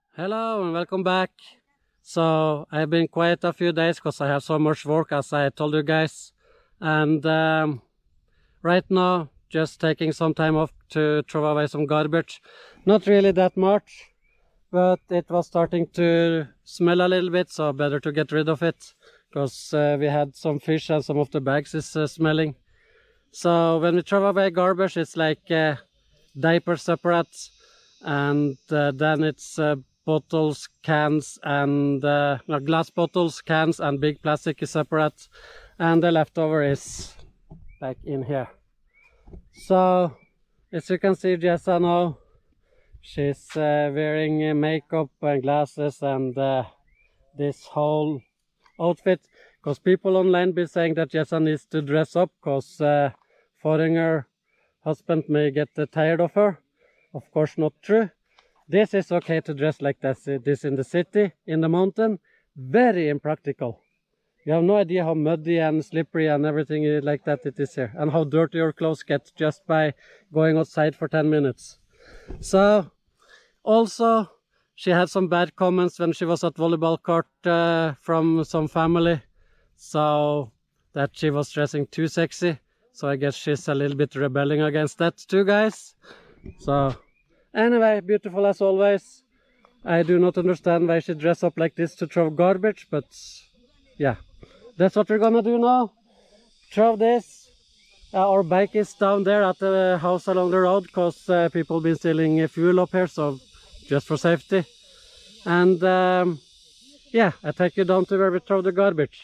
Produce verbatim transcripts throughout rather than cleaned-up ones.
Hello and welcome back. So I've been quiet a few days because I have so much work, as I told you guys, and um, right now just taking some time off to throw away some garbage. Not really that much, but it was starting to smell a little bit, so better to get rid of it because uh, we had some fish and some of the bags is uh, smelling. So when we throw away garbage, it's like uh, diaper separate, and uh, then it's uh, bottles, cans, and uh, no, glass bottles, cans, and big plastic is separate, and the leftover is like in here. So as you can see, Jessa now, she's uh, wearing uh, makeup and glasses and uh, this whole outfit, because people online be saying that Jessa needs to dress up because uh, foreigner husband may get uh, tired of her. Of course not true. This is okay to dress like this, uh, this in the city, in the mountain. Very impractical. You have no idea how muddy and slippery and everything like that it is here, and how dirty your clothes get just by going outside for ten minutes. So also she had some bad comments when she was at volleyball court uh, from some family, so that she was dressing too sexy. So I guess she's a little bit rebelling against that too, guys. So anyway, beautiful as always. I do not understand why she dress up like this to throw garbage, but yeah, that's what we're gonna do now. Throw this. Uh, our bike is down there at the house along the road because uh, people been stealing fuel up here, so just for safety. And um, yeah, I take you down to where we throw the garbage.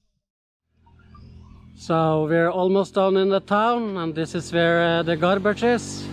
So we're almost down in the town, and this is where uh, the garbage is.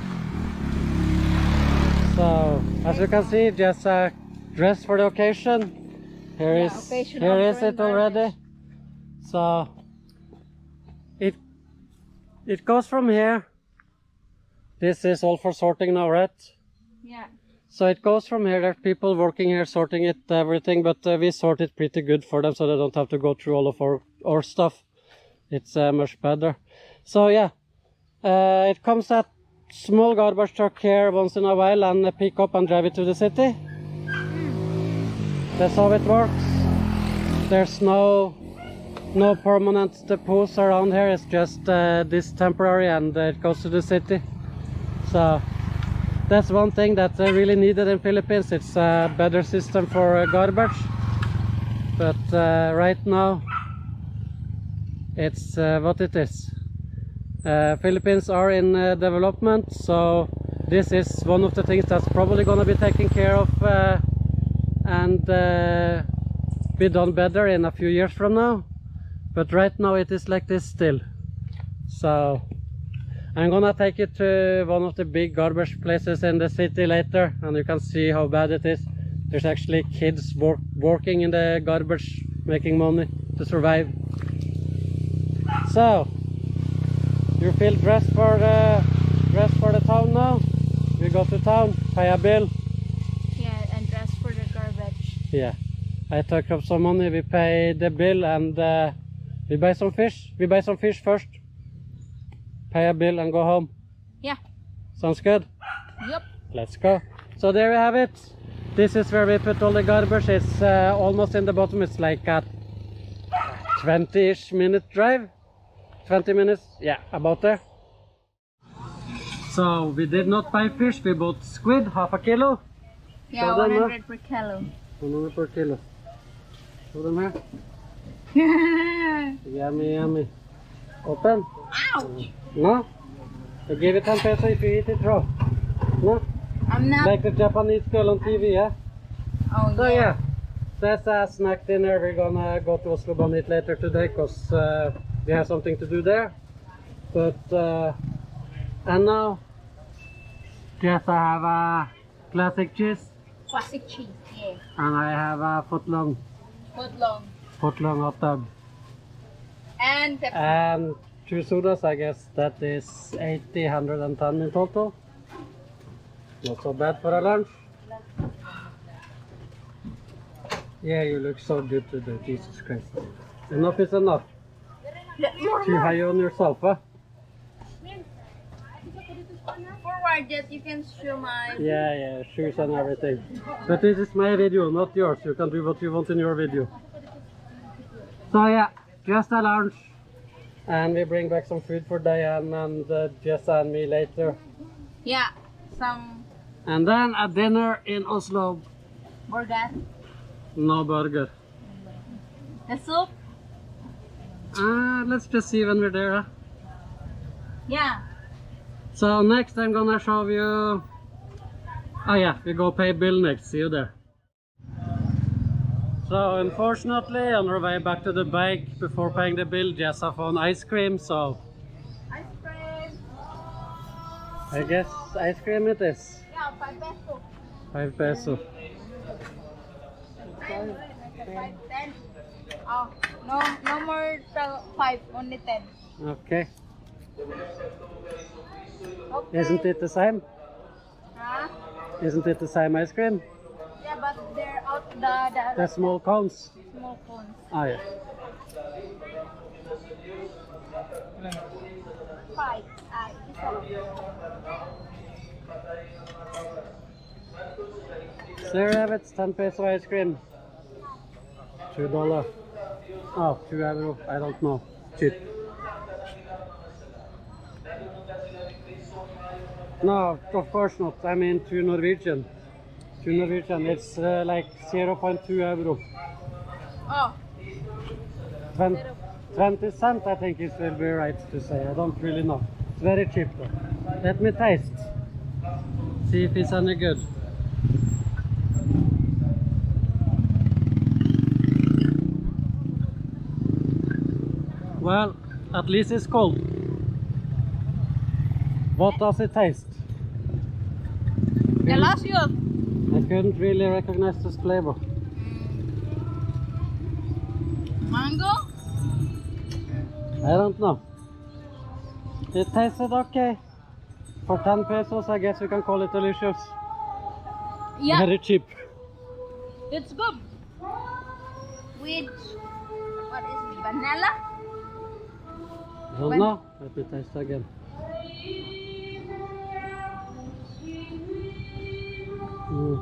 So as you can see, just uh, dressed for the occasion. Here yeah, is here is it already. Garbage. So it it goes from here. This is all for sorting now, right? Yeah. So it goes from here. There are people working here sorting it, everything, but uh, we sort it pretty good for them, so they don't have to go through all of our our stuff. It's uh, much better. So yeah, uh, it comes at small garbage truck here once in a while and uh, pick up and drive it to the city. That's how it works. There's no no permanent depots around here. It's just uh, this temporary, and uh, it goes to the city. So that's one thing that I really needed in Philippines. It's a better system for uh, garbage, but uh, right now it's uh, what it is. Uh, Philippines are in uh, development, so this is one of the things that's probably going to be taken care of uh, and uh, be done better in a few years from now. But right now it is like this still. So I'm gonna take you to one of the big garbage places in the city later, and you can see how bad it is. There's actually kids work, working in the garbage, making money to survive. So you feel dressed for the dressed for the town now? We go to town, pay a bill. Yeah, and dress for the garbage. Yeah, I took up some money. We pay the bill and uh, we buy some fish. We buy some fish first. Pay a bill and go home. Yeah. Sounds good? Yep. Let's go. So there we have it. This is where we put all the garbage. It's uh, almost in the bottom. It's like a twenty-ish minute drive. twenty minutes, yeah, about there. So we did not buy fish. We bought squid, half a kilo. Yeah, Show one them, hundred per kilo. one hundred per kilo. Show them here. Yummy, yummy. Open. Ouch! No? I give it ten peso if you eat it raw. No? I'm not. Like the Japanese girl on T V, yeah? Oh, So yeah. yeah, that's a snack dinner. We're gonna go to Oslo Bonnet later today because uh, we have something to do there. But uh, and now just I have a classic cheese. Classic cheese, yeah. And I have a foot long Foot long. foot long hot dog. And Pepsi. And two sodas. I guess that is eighty, one hundred and ten in total. Not so bad for a lunch. Yeah, you look so good today, Jesus Christ. Enough is enough. More, Too more. high on yourself, huh? Forward that you can show my. Yeah, yeah, shoes and everything. But this is my video, not yours. You can do what you want in your video. So yeah, just a lunch. And we bring back some food for Diane and uh, Jessa and me later. Yeah, some And then a dinner in Oslo. burger. No burger. The soup. Uh, let's just see when we're there. Huh? Yeah. So next I'm gonna show you. Oh yeah, we go pay bill next. See you there. So unfortunately, on our way back to the bike before paying the bill, Jessa found ice cream. So Ice cream. I guess ice cream it is. Yeah, five peso. Five peso. Five, ten. Oh, no, no more to five, only ten. Okay. Okay. Isn't it the same? Huh? Isn't it the same ice cream? Yeah, but they're out the the, The small cones. small cones. Oh yeah. Five. Ah, isa. There you have it, ten peso ice cream. Two dollar. Oh, two euro. I don't know. Cheap. No, of course not. I mean two Norwegian. Two Norwegian. It's uh, like zero point two euro. Oh, twenty, twenty cent, I think it will be right to say. I don't really know. It's very cheap though. Let me taste. See if it's any good. Well, at least it's cold. What does it taste? delicious. I couldn't really recognize this flavor. Mango. I don't know. It tasted okay. For ten pesos, I guess you can call it delicious. Yeah, Very cheap. it's good. With what is it? Vanilla? I don't know. Let me taste again. Mm.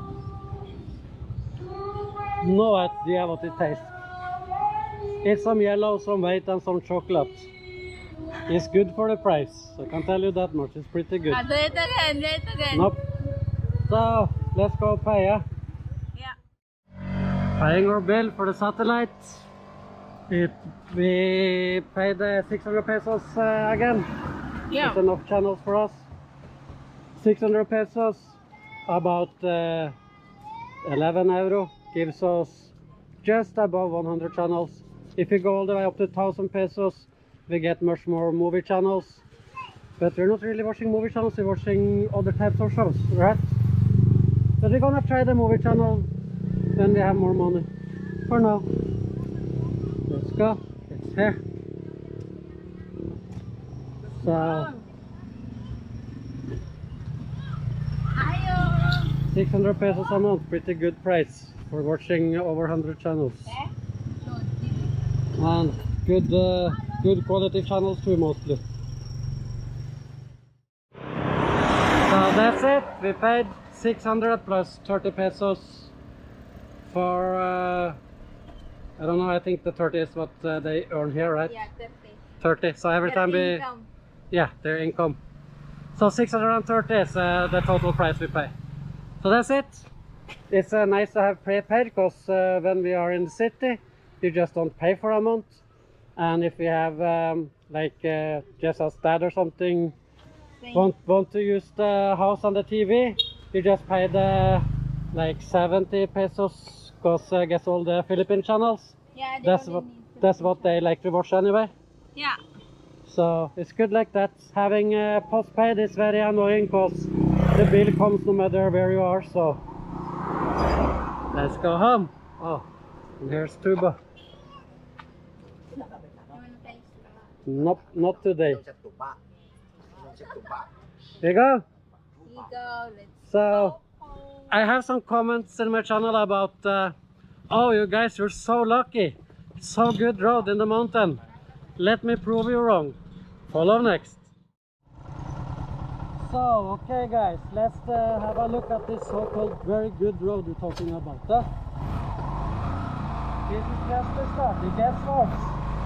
No idea what it tastes. It's some yellow, some white and some chocolate. It's good for the price. I can tell you that much. It's pretty good. Ah, do it again, do it again. Nope. So, let's go pay, yeah? Yeah. Paying our bill for the satellite. It, we paid uh, six hundred pesos uh, again. Yeah. It's enough channels for us. six hundred pesos, about uh, eleven euro, gives us just above one hundred channels. If we go all the way up to one thousand pesos, we get much more movie channels. But we're not really watching movie channels, we're watching other types of shows, right? But we're gonna try the movie channel when we have more money. For now. Let's go. It's here. So six hundred pesos a month, pretty good price for watching over one hundred channels. And good, uh, good quality channels too, mostly. So that's it. We paid six hundred plus thirty pesos for. Uh, I don't know. I think the thirty is what uh, they earn here, right? Yeah, thirty. thirty. So every Their time we, income. yeah, their income. So six hundred thirty is uh, the total price we pay. So that's it. It's uh, nice to have prepaid because uh, when we are in the city, you just don't pay for a month. And if we have um, like uh, just a dad or something Same. want want to use the house and the T V, you just pay the like seventy pesos because I guess all the Philippine channels. Yeah, they That's only what need to- that's what they like to watch anyway. Yeah. So it's good like that. Having uh, postpaid is very annoying because the bill comes no matter where you are. So let's go home. Oh, and here's Tuba. You wanna taste? Nope, not today. Sa tuba. Sa tuba. Here you go. Here you go. Let's So go. I have some comments in my channel about, uh, oh, you guys, you're so lucky. So good road in the mountain. Let me prove you wrong. Follow next. So, okay guys, let's uh, have a look at this so-called very good road we're talking about. Huh? This is just the start, it gets worse.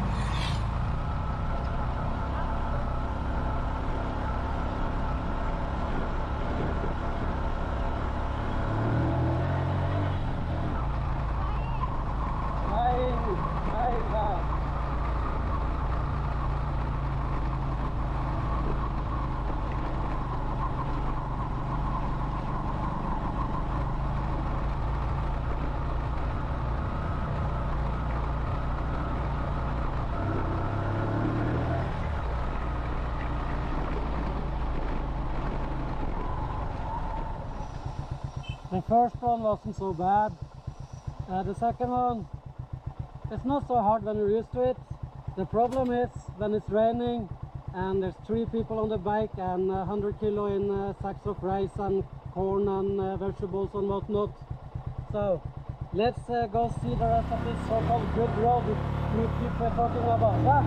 The first one wasn't so bad. Uh, the second one, it's not so hard when you're used to it. The problem is when it's raining and there's three people on the bike and one hundred kilo in uh, sacks of rice and corn and uh, vegetables and whatnot. So let's uh, go see the rest of this so-called good road we keep uh, talking about. Huh?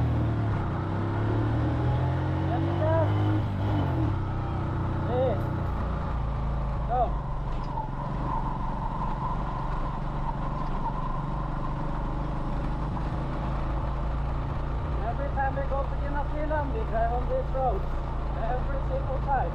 Let's go. Hey. Go. Every time we go to Ginatilan, we drive on this road. Every single time.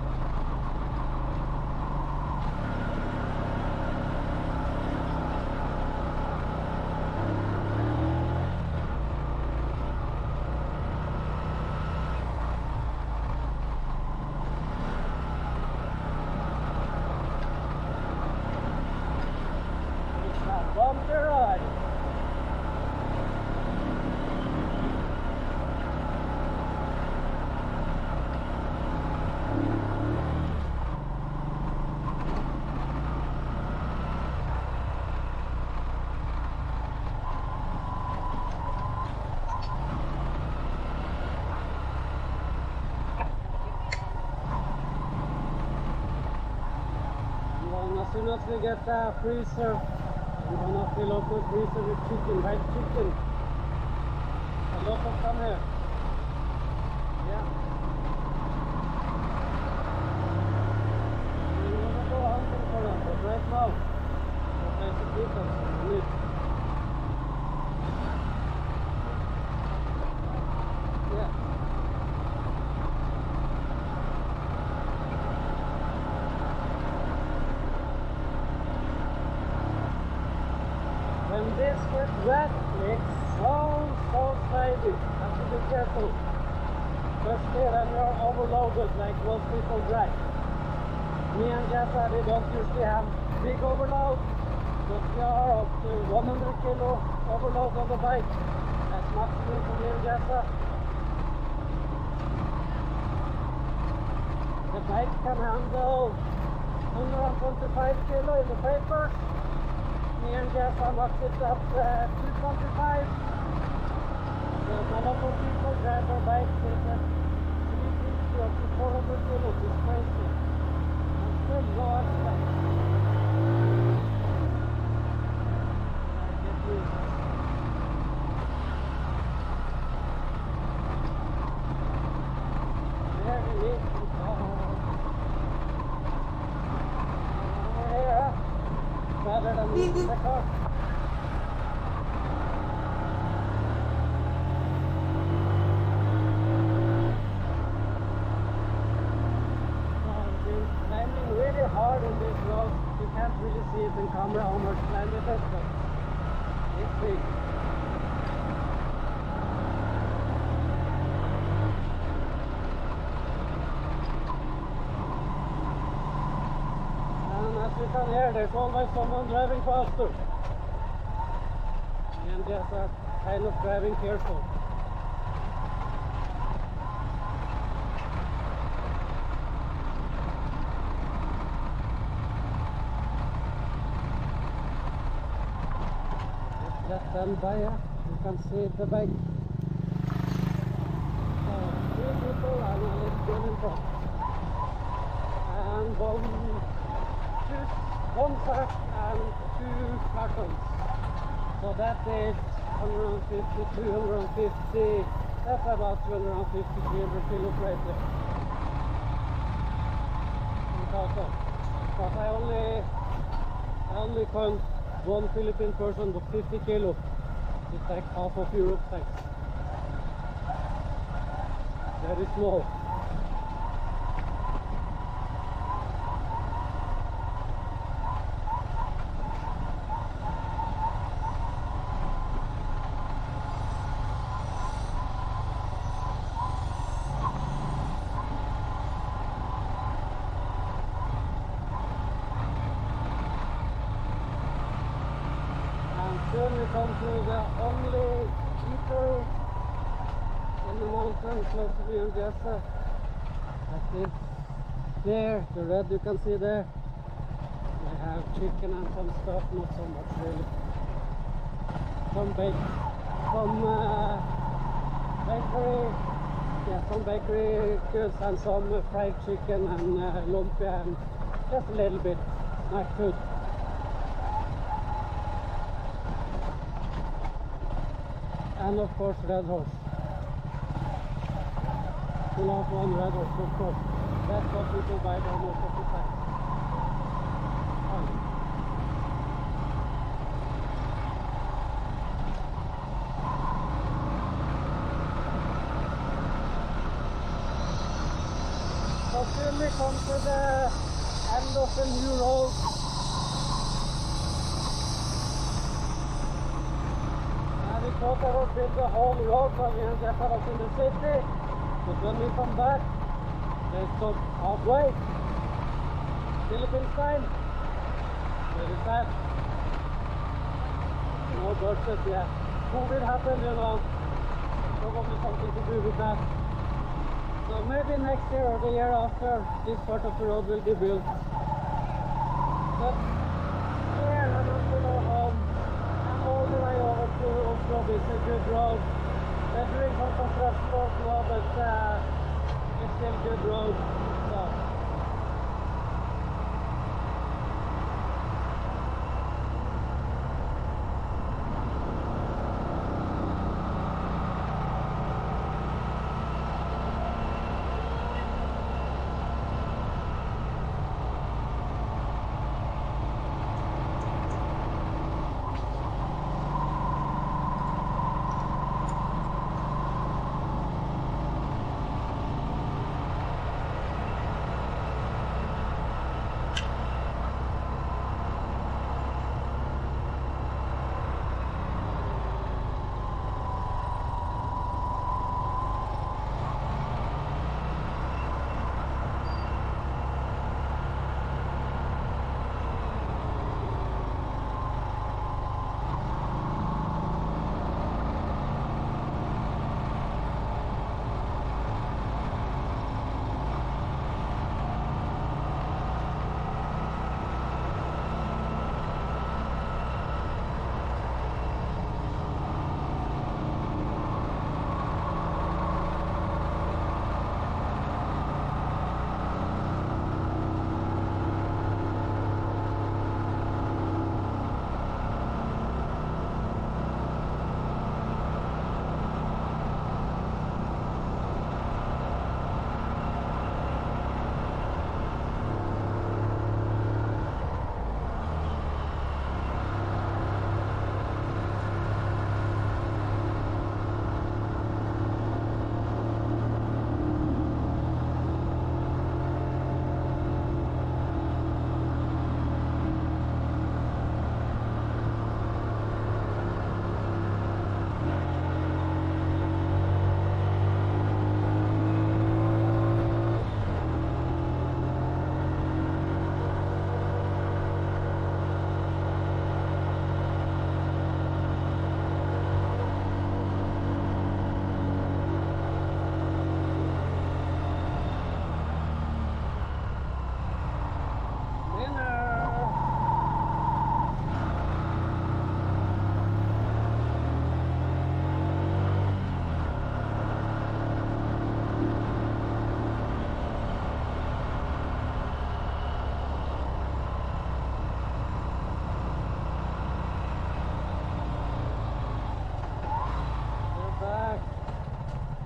It's a bumpy ride. As soon as we get the freezer, we're gonna fill up the freezer with chicken, white chicken. A lot of them here. Yeah. We're gonna go hunting for them, but right now, we're trying to keep them so we need. Yeah. When this gets wet, it's so, so slimy. Have to be careful. Especially when you're overloaded like most people drive. Me and Jessa, we don't usually have big overload, but we are up to one hundred kilo overload on the bike. That's maximum for me and Jessa. The bike can handle one hundred twenty-five kilo in the papers. Me and Jeff have locked it up to uh, two twenty-five. So a lot of people drive their bikes with uh, three fifty up to four hundred kilos. It's crazy. And still go outside. I get used. Very easy. Over here, huh? Better than in the car. I've been climbing really hard on this road. You can't really see it in camera how much climb it is, but it's big. As you can hear, there's always someone driving faster. And just uh, kind of driving careful. Just done by here, you can see the bike. So, three people and a little girl in front. And one one sack and two cartons. So that is one hundred fifty, two hundred fifty, that's about two hundred fifty, three hundred kilos right there. also. Because I only, I only count one Philippine person with fifty kilo. It's like half of Europe size. Very small. Soon we come to the only eatery in the mountain close to the Ginatilan. That's it. There, the red you can see there. They have chicken and some stuff, not so much really. Some bake, some uh, bakery, yeah, some bakery goods and some uh, fried chicken and uh, lumpia and just a little bit snack food. And of course red horse. We love one red horse, of course. That's what people buy there most of the time. Oh. So soon we come to the end of the new road. We thought I would build the whole road so we can get us in the city, but when we come back, they stop halfway. Philippine style. Very sad. No budget, yeah. COVID happened, you know. Probably something to do with that. So maybe next year or the year after, this part of the road will be built. But yeah, I don't know home. All the way over to Oslo is a good road. They're doing some construction work now, but uh, it's still good road. So.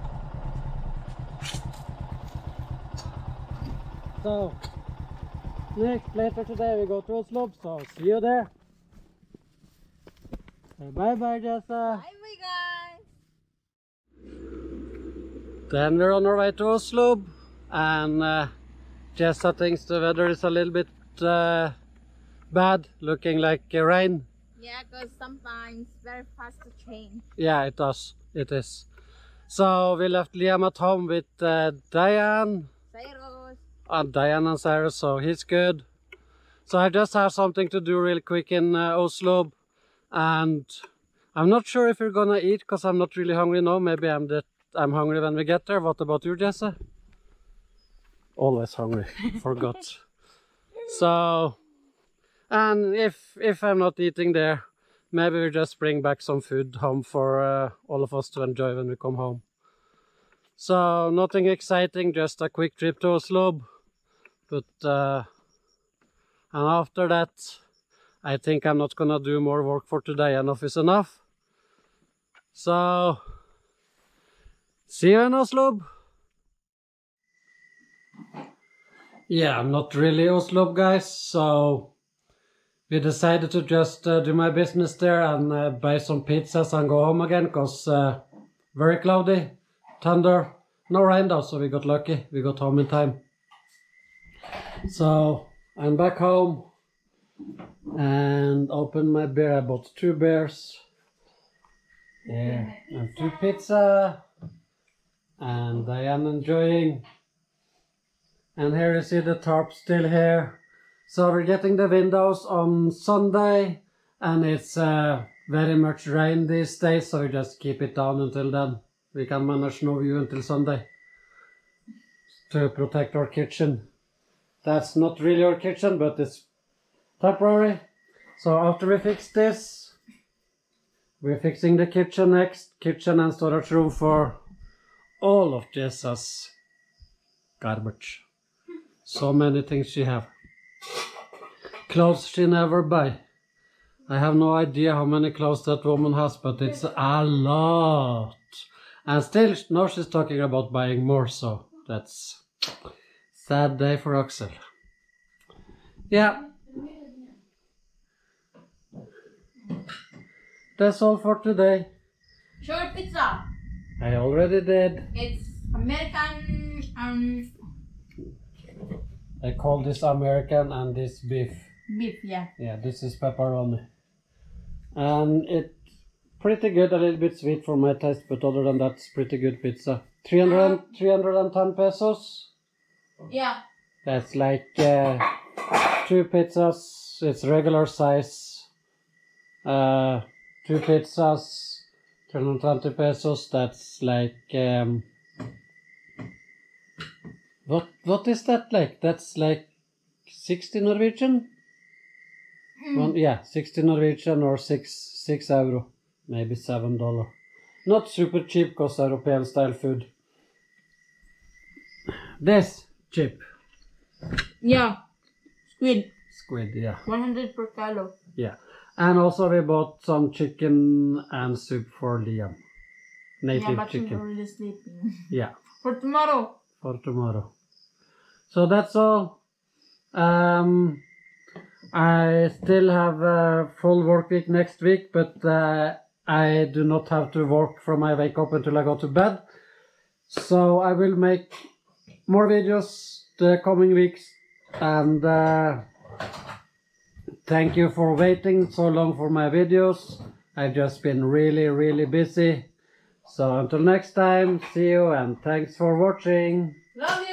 So Nick, later today we go to Oslo, so see you there. Say bye bye, Jessa. Bye bye guys. Then we're on our way to Oslo, and uh, Jessa thinks the weather is a little bit uh, bad, looking like uh, rain. Yeah, because sometimes very fast to change. Yeah, it does. It is. So we left Liam at home with uh, Diane. Cyrus. And Diane and Cyrus, so he's good. So I just have something to do real quick in uh, Oslo. And I'm not sure if we're gonna eat, because I'm not really hungry now. Maybe I'm the, I'm hungry when we get there. What about you, Jesse? Always hungry. Forgot. So, and if if I'm not eating there, maybe we just bring back some food home for uh, all of us to enjoy when we come home. So nothing exciting, just a quick trip to Oslo. But uh, and after that, I think I'm not gonna do more work for today. Enough is enough. So see you in Oslo. Yeah, I'm not really Oslo, guys, so we decided to just uh, do my business there and uh, buy some pizzas and go home again, because uh, very cloudy, thunder, no rain though, so we got lucky, we got home in time. So I'm back home and opened my beer. I bought two beers, yeah, and two pizza, and I am enjoying. And here you see the tarp still here. So we're getting the windows on Sunday, and it's uh, very much rain these days, so we just keep it down until then. We can manage no view until Sunday to protect our kitchen. That's not really our kitchen, but it's temporary. So after we fix this, we're fixing the kitchen next. Kitchen and storage room for all of Jessa's garbage. So many things she have. Clothes she never buy. I have no idea how many clothes that woman has, but it's a lot. And still, now she's talking about buying more, so that's sad day for Axel. Yeah. That's all for today. Short pizza. I already did. It's American um I call this American and this beef. beef, yeah. Yeah, this is pepperoni. And it's pretty good, a little bit sweet for my taste, but other than that, it's pretty good pizza. three hundred, three hundred ten pesos. Yeah. That's like uh, two pizzas, it's regular size. Uh, two pizzas, three hundred twenty pesos, that's like... Um, what What is that like? That's like sixty Norwegian? Mm. One, yeah, sixty Norwegian or six six euro, maybe seven dollar. Not super cheap because European style food. This cheap. Yeah. Squid. Squid, yeah, one hundred per kilo. yeah. And also we bought some chicken and soup for Liam. Native Yeah, but she's chicken. already sleeping. Yeah, For tomorrow. for tomorrow. So that's all. Um, I still have a full work week next week, but uh, I do not have to work from I wake up until I go to bed. So I will make more videos the coming weeks, and uh, thank you for waiting so long for my videos. I've just been really, really busy. So until next time, see you and thanks for watching. Love you.